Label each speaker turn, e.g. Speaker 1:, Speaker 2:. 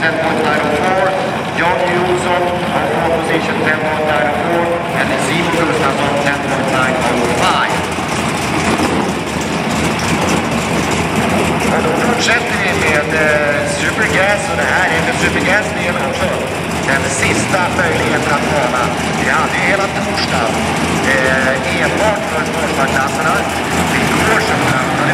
Speaker 1: 10.904. John Jonsson on pole position 10.904. And Simon Gustafsson 10.905. Och då fortsätter vi med Supergas, och det här är med Supergas-delen också den sista möjligheten att kvala. Vi hade ju hela torsdagen enbart för Sportsparklasserna. Vi går som